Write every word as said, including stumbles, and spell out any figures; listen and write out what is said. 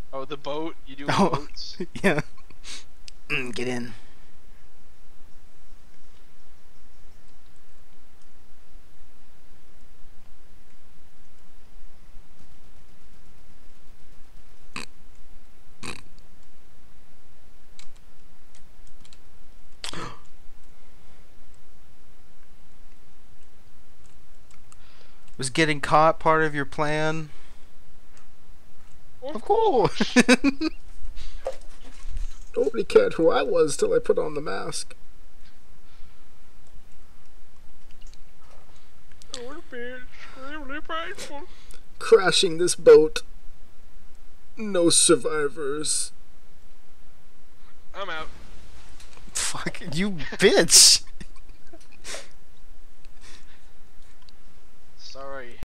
Oh, the boat? You do Oh, boats? yeah. Mm, get in. Was getting caught part of your plan? Of, Of course. course. Nobody cared who I was till I put on the mask. I would be extremely painful. Crashing this boat. No survivors. I'm out. Fuck you, bitch. Sorry.